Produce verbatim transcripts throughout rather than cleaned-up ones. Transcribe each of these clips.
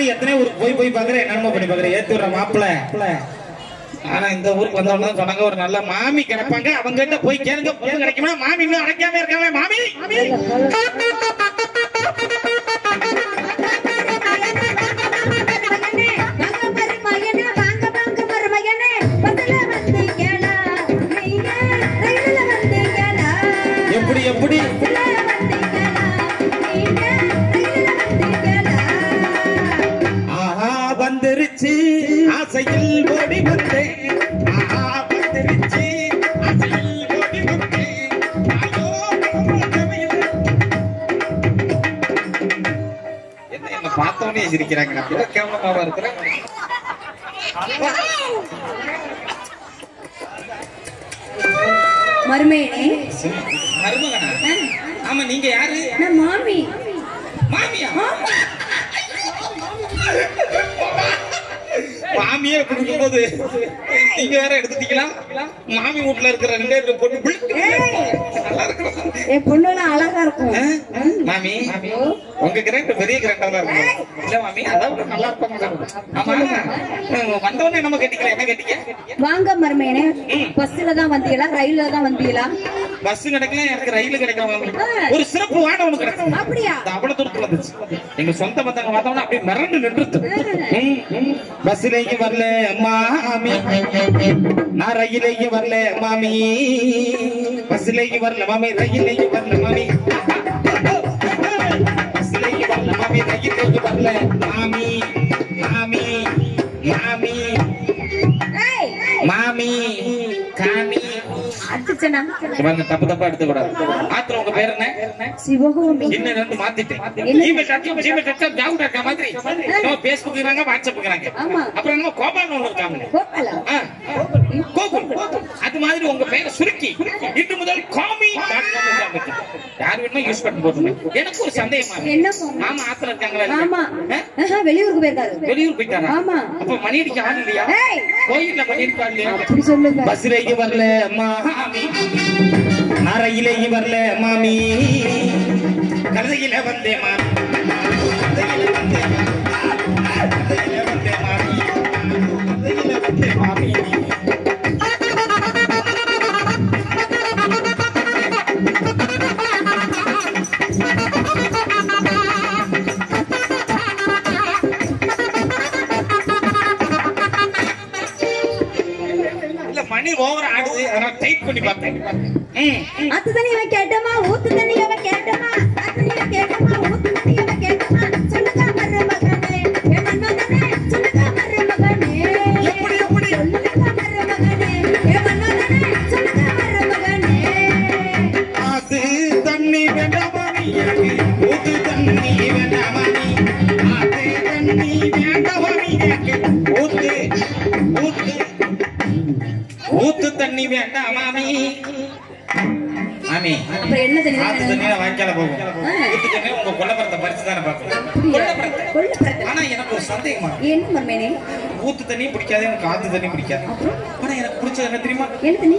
நானும் எத்தனை ஊருக்கு போய் போய் பாக்குறேன் நன்மை பண்ணி பாக்குறேன் ஏத்தி விடுற மாப்பிள்ள. ஆனா இந்த ஊருக்கு வந்தவங்க சொன்னாங்க ஒரு நல்ல மாமி கிடைப்பாங்க அவங்க கிட்ட போய் கேளுங்க பொண்ணு கிடைக்குமா. மாமி இன்னும் அடைக்காம இருக்காங்க. மாமி எப்படி எப்படி ஆஹா வந்துருச்சு ஆசையில் ஓடி வந்தேன். ஆஹா வந்துருச்சு ஆசையில் ஓடி வந்தேன். என்ன என்ன பார்த்தோன்னே சிரிக்கிறாங்க. நான் கூட கேவலமாவா இருக்கிறேன். மருமேனே மருமகனா? ஆமா நீங்க யாரு? நான் மாமி. மாமியா? மாமியே குடிக்கும் போது நீங்க வேற எடுத்துட்டீங்களா? மாமி வீட்டுல இருக்கிற ரெண்டே ரெண்டு பொண்ணு நல்லா இருக்கும். என் பொண்ணுலாம் அழகா இருக்கும். மாமி உங்க கிராண்ட் பெரிய கிராண்டா தான் இருக்கும். இல்ல மாமி அதாவது நல்லா இருக்கும். ஆமா வந்தவொடனே நம்ம கட்டிக்கலாம். என்ன கட்டிக்க? வாங்க மருமேனே. பஸ்ல தான் வந்தீங்களா ரயில்ல தான் வந்தீங்களா? பஸ் கிடைக்கல எனக்கு ரயில் கிடைக்காம ஒரு சிறப்பு வாடகை ஒண்ணு கிடைக்கும். அப்படியா? அவ்வளவு தூரத்துல வந்துச்சு. எங்க சொந்த பந்தங்க பார்த்தோம்னா அப்படியே மிரண்டு நின்றுது. பஸ்லேயும் வரல மாமி நான் ரயிலேயும் வரல மாமி. பஸ்லேயும் வரல மாமி ரயிலேயும் வரல மாமி. பஸ்லேயும் வரல மாமி ரயிலேயும் வரல மாமி. மாமி மாமி மாமி காமி அடிச்சனா இவங்க தப்பு தப்பா எடுத்து கூடாது. ஆத்திரம் உங்க பேர் என்ன? சிவகோமி. இன்னும் ரெண்டு மாத்திட்டேன். இமெயில் அட்ரஸ் ஜிமெயில் அட்ரஸ் ஜாவ் டாட் காம் மாதிரி நோ Facebook இருக்கறாங்க வாட்ஸ்அப் இருக்கறாங்க. அப்புறம் என்ன கோபால் ஒன்னு இருக்காங்க. கோபாலா? கோகுல். அது மாதிரி உங்க பேரை சுருக்கி இன்று முதல் காமி டாட் காம் இருக்காங்க. யார் வேணுமோ யூஸ் பண்ணி போடுங்க. எனக்கு ஒரு சந்தேகமா இருக்கு. என்ன? மாமா ஆத்திரம் இருக்காங்களா? ஆமா. வெளியூருக்கு போயிருக்காரு. வெளியூர் போயிட்டாரா? ஆமா. அப்ப மணி அடிக்க ஆள் இல்லையா? கோயில்ல மணி அடிக்க ஆள் இல்லையா? அப்படி சொல்லுங்க. பஸ்லேயே வரல மாமி நான் ரயிலேயே வரல மாமி. கழுதையில வந்தே மாமி. கழுதையில வந்தே கழுதையில வந்தே மாமி. கழுதையில வந்தே மாமி. மணி ஓவர் ஆடுது அதனால டைட் பண்ணி பார்த்தேன். அத்து தண்ணி அவ கேட்டமா ஊத்து தண்ணி அவ கேட்டமா அத்து தண்ணி கேட்டமா ஊத்து தண்ணி அவ கேட்டமா சொல்லுங்க மருமகனே ஏ மன்மதனே சொல்லுங்க மருமகனே எப்படி எப்படி சொல்லுங்க மருமகனே ஏ மன்மதனே சொல்லுங்க மருமகனே ஆத்து தண்ணி வேண்டாமா நீ ஊத்து தண்ணி வேண்டாமா நீ ஆத்து தண்ணி வேண்டாமா நீ ஊத்து ஊத்து ஊத்து தண்ணி வேண்டாம் மாமி. மாமி அப்புறம் என்ன தண்ணி? ஆத்து தண்ணியில வாய்க்கால போகும். ஊத்து தண்ணி உங்க கொல்லப்பறத்தை பறிச்சு தானே பாக்குறேன். ஆனா எனக்கு ஒரு சந்தேகமா என்ன மர்மேனே? ஊத்து தண்ணி பிடிக்காது எனக்கு ஆத்து தண்ணி பிடிக்காது. ஆனா எனக்கு பிடிச்சது என்ன தெரியுமா? என்ன தண்ணி?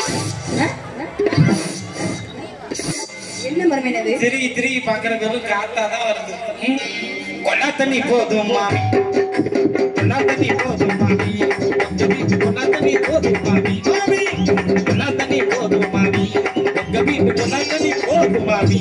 என்ன மர்மேனே? திரும்பி திரும்பி பாக்குற வெறும் காத்தாதான் வருது. கொல்லா தண்ணி போதும் மாமி. கொல்லா தண்ணி போதும் மாமி. கொல்லா தண்ணி போதும் மாமி. மாமி கொல்லா தண்ணி போதும் மாமி. உங்க வீட்டு கொல்லா தண்ணி போதும் மாமி.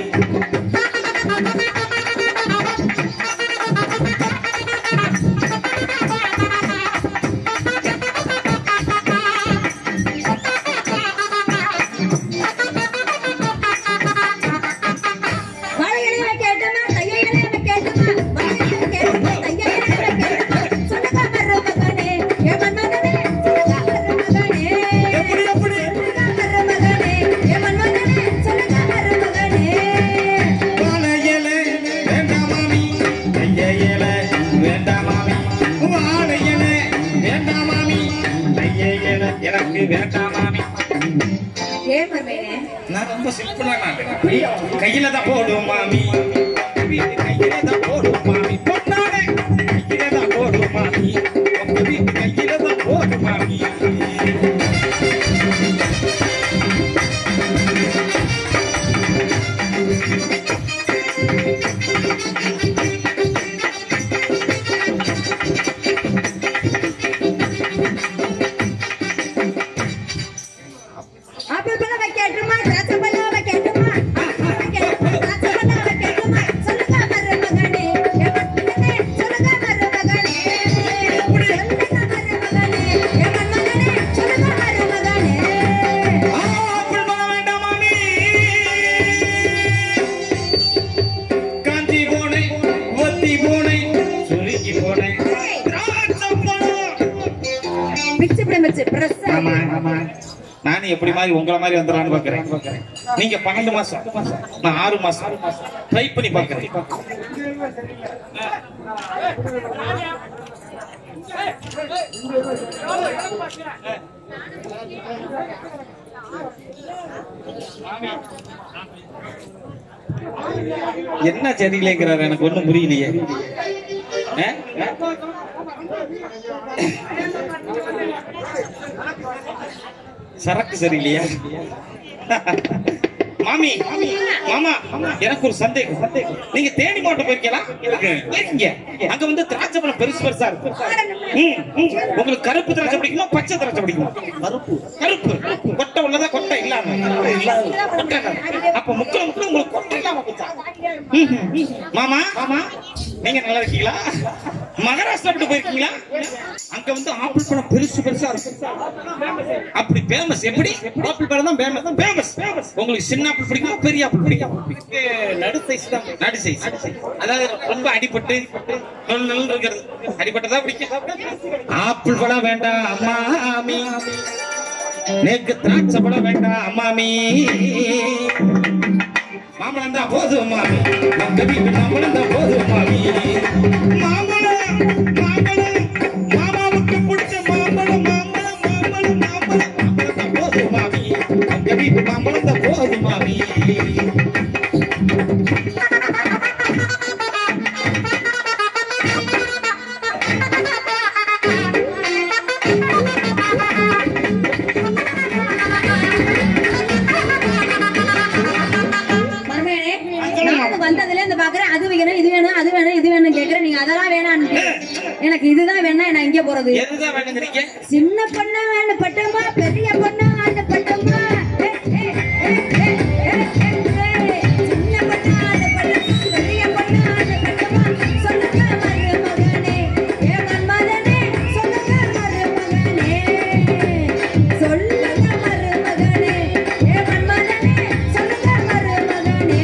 எனக்கு வேண்டாம் மாமி. ஏன் மர்மேனே? நான் ரொம்ப சிம்பிளா நான் கையில தான் போடும் மாமி. கையில தான் போடும் மாமி. பொண்ணானே கையில தான் போடும் மாமி. உங்க வீட்டு கையில தான் போடும் மாமி. ஆமா ஆமா நானும் எப்படி மாதிரி உங்களை மாதிரி வந்துடலான்னு பாக்குறேன். நீங்க பன்னெண்டு மாசம் நான் ஆறு மாசம் ட்ரை பண்ணி பாக்குறேன். என்ன சரியில்லைங்கிறாரு எனக்கு ஒண்ணும் புரியலையே. சரக்கு சரியில்லையா? மாமி மாமா எனக்கு ஒரு சந்தேகம். நீங்க தேனி மாவட்டம் போயிருக்கீங்களா? இருக்கீங்க. அங்க வந்து திராட்சை பழம் பெருசு பெருசா இருக்கும். உங்களுக்கு கருப்பு திராட்சை பிடிக்குமா பச்சை திராட்சை பிடிக்குமா? கருப்பு. கருப்பு கொட்டை உள்ளதா கொட்டை இல்லாம? அப்ப முக்கிய முக்கிய உங்களுக்கு கொட்டை இல்லாம போச்சா? மாமா மாமா நீங்க நல்லா இருக்கீங்களா? மகாராஷ்டிரா விட்டு போயிருக்கீங்களா? அங்க வந்து ஆப்பிள் பழம் பெருசு பெருசா இருக்கும். அப்படி ஃபேமஸ். எப்படி ஆப்பிள் பழம் தான் ஃபேமஸ். ஃபேமஸ். உங்களுக்கு சின்ன ஆப்பிள் பிடிக்குமா பெரிய ஆப்பிள் பிடிக்குமா? நடு சைஸ் தான். நடு சைஸ். அதாவது ரொம்ப அடிபட்டு நல் நல் இருக்கிறது. அடிபட்டதா பிடிக்கும். ஆப்பிள் பழம் வேண்டாம் அம்மாமி, நேக்கு திராட்சை பழம் வேண்டாம் அம்மாமி, மாம்பழம் தான் போதும் மாமி, மாம்பழம் தான் போதும் மாமி. மாம்பழம் மாம்பழம் மாமாவுக்கு பிடிச்ச மாம்பழம் மாம்பழம் மாம்பழம் மாம்பழம் மாம்பழம் தான் போதும் மாமி, மாம்பழம் தான் போதும் மாமி. எனக்கு இதுதான் வேணா நான் இங்க போறது. எதுதான் வேணுங்கிறீங்க? சின்ன பொண்ணு வேணும் பட்டமா, பெரிய பொண்ணு ஆண்ட பட்டமா, சின்ன பொண்ணு ஆண்ட பட்டமா, பெரிய பொண்ணு ஆண்ட பட்டமா, சொல்லுங்க மருமகனே, ஏ மன்மதனே, சொல்லுங்க மருமகனே, சொல்லுங்க மருமகனே, ஏ மன்மதனே, சொல்லுங்க மருமகனே.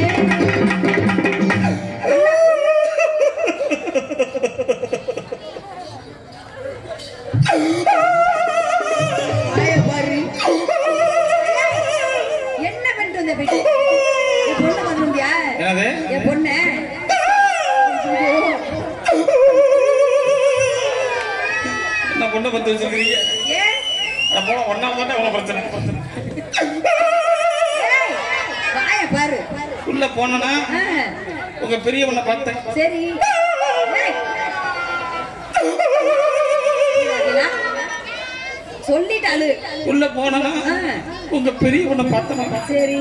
என்ன பண்ணிட்டு வந்த பெட்டி? என் பொண்ணு வந்துட்டியா? என்னது? என் பொண்ணு என்ன பொண்ணு பத்து வச்சிருக்கீங்க? ஏன் போல ஒன்னா மட்டும் எவ்வளவு பிரச்சனை? வாய பாரு. உள்ள போனா உங்க பெரிய பொண்ணை பார்த்தேன். சரி சொல்லிட்டாளு. உள்ள போனா உங்க பெரிய பொண்ணை பார்த்தேன். சரி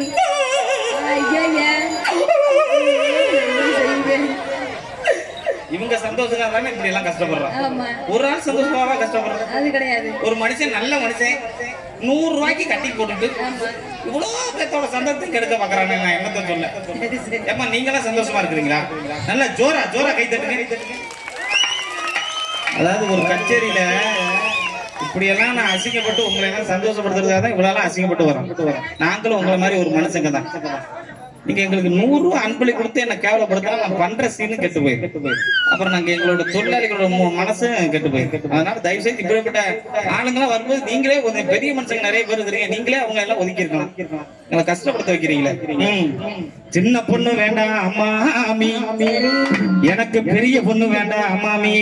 இவங்க சந்தோஷமா இப்படி எல்லாம் கஷ்டப்படுறாங்க. ஒரு ஆள் சந்தோஷமாவா கஷ்டப்படுறாங்க? அது கிடையாது. ஒரு மனுஷன் நல்ல மனுஷன் நூறு ரூபாய்க்கு கட்டி போட்டுட்டு இவ்வளவு பேத்தோட சந்தோஷத்தை கெடுக்க பாக்குறாங்க. நான் என்னத்த சொல்ல? ஏமா நீங்களாம் சந்தோஷமா இருக்கிறீங்களா? நல்லா ஜோரா ஜோரா கை தட்டுங்க. அதாவது ஒரு கச்சேரியில இப்படி எல்லாம் நான் அசிங்கப்பட்டு உங்களை எல்லாம் சந்தோஷப்படுத்துறதுக்காக தான் இவ்வளவு அசிங்கப்பட்டு வரோம். நாங்களும் உங்களை மாதிரி ஒரு மனுஷங்க தான். நீங்க எங்களுக்கு நூறு ரூபாய் அன்பளி கொடுத்து என்ன கேவலப்படுத்தா நான் பண்ற சீனு கெட்டு போயிருக்கு. அப்புறம் நாங்க எங்களோட தொழிலாளிகளோட மனசும் கெட்டு போயிருக்கு. அதனால தயவு செய்து இப்படிப்பட்ட ஆளுங்கெல்லாம் வரும்போது நீங்களே கொஞ்சம் பெரிய மனுஷங்க நிறைய பேர் இருக்கிறீங்க. நீங்களே அவங்க எல்லாம் ஒதுக்கி இருக்கலாம். எங்களை கஷ்டப்படுத்த வைக்கிறீங்களே. சின்ன பொண்ணு வேண்டாம் அம்மாமி, எனக்கு பெரிய பொண்ணு வேண்டாம் அம்மாமி.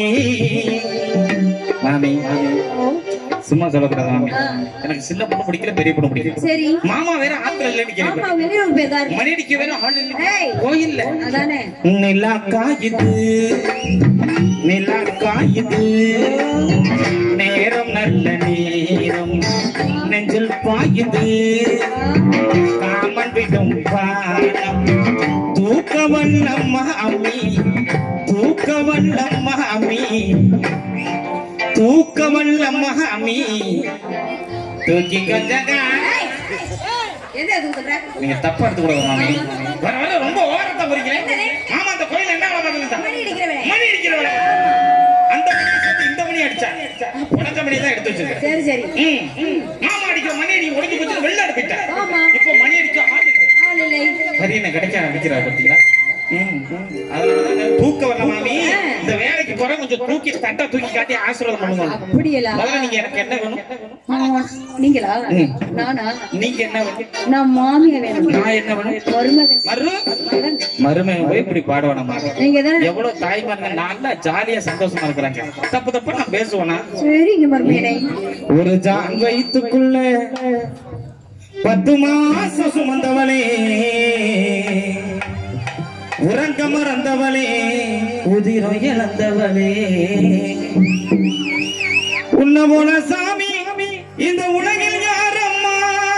மாமி சும்மா சொல்லக்கூடாது மாமி. எனக்கு சின்ன பொண்ணு பிடிக்கல, பெரிய பொண்ணு பிடிக்கல. சரி மாமா வேற ஆத்துல இல்லன்னு கேள்வி. மணி அடிக்க வேற ஆள் இல்ல கோயில்ல. அதானே நிலா காயுது நிலா காயுது, நேரம் நல்ல நேரம் நெஞ்சில் பாயுது, காமன் விடும் பாடம் தூக்க வல்லம்மா அம்மி, தூக்க வல்லம்மா அம்மி, தூக்க வல்லம்மா அம்மி, தூக்கி கொஞ்சங்க. நீங்க தப்பா எடுத்து கூட மாமி. வர வர ரொம்ப ஓரத்தை போறீங்களே. மாமா அந்த கோயில என்ன மணி அடிக்கிறவளே மணி அடிக்கிறவளே அந்த மணி சேர்த்து இந்த மணி அடிச்சா உடஞ்ச மணி தான் எடுத்து வச்சிருக்கேன். சரி சரி. மாமா அடிக்கிற மணி நீ உடைஞ்சு போச்சு வெளில அடிப்பிட்ட. இப்போ மணி அடிக்க ஆள் இல்லை. ஆள் இல்லை. சரி என்ன கிடைக்க அடிக்கிறா பாத்தீங்களா? அதனாலதான் தூக்க வரல மாமி. இந்த வேலைக்கு போற கொஞ்சம் தூக்கி தட்டை தூக்கி காட்டி ஆசீர்வாதம் பண்ணுவாங்க. அப்படியெல்லாம் முதல்ல நீங்க எனக்கு என்ன வேணும்? நீங்களா? நானா? நீங்க என்ன வேணும்? நான் மாமியா வேணும். நான் என்ன வேணும்? மருமகன். மரு மருமகன் போய் இப்படி பாடுவானமா? நீங்க தான் எவ்வளவு தாய்மார்கள் நல்லா ஜாலியா சந்தோஷமா இருக்கிறாங்க. தப்பு தப்பு நான் பேசுவேனா? சரிங்க மருமகனே. ஒரு ஜான் வயிற்றுக்குள்ள பத்து மாசம் சுமந்தவளே, உறங்க மறந்தவளே, உதிரம் இழந்தவளே, உன்ன போல சாமி இந்த உலகில் யாரம்மா?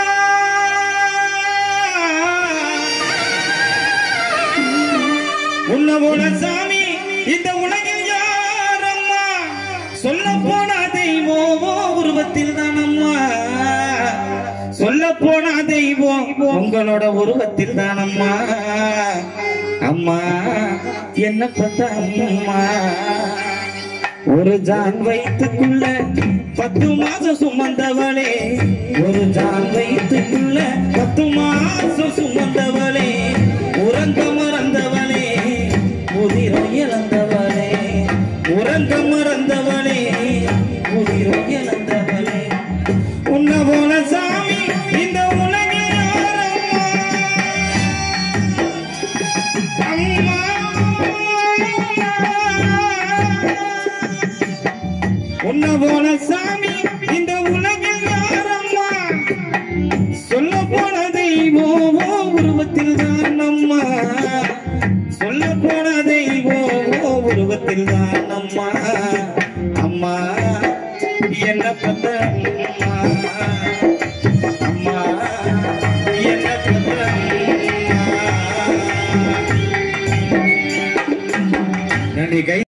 உன்ன போல சாமி இந்த உலகில் யாரம்மா? சொல்ல போனா தெய்வம் உருவத்தில் தான் அம்மா. சொல்ல போனா தெய்வம் உங்களோட உருவத்தில் தான் அம்மா. அம்மா என்ன பார்த்தா அம்மா. ஒரு ஜான் வயிற்றுக்குள்ள பத்து மாசம் சுமந்தவளே, ஒரு ஜான் வயிற்றுக்குள்ள பத்து மாசம் சுமந்தவளே, உறங்க மறந்தவளே, உதிரம் இழந்தவளே, உறங்க மறந்தவளே, உதிரம் இழந்தவளே, உன்ன போல சாமி இந்த உலகில் யாரம்மா? அம்மா உன்ன போல சாமி இந்த உலகில் யாரம்மா? சொல்ல போன தெய்வம் உருவத்தில் தான் அம்மா. சொல்ல போன தெய்வம் உருவத்தில் தான் அம்மா. அம்மா என்ன பத்த அம்மா, அம்மா என்ன பத்த அம்மா. நன்றி. கை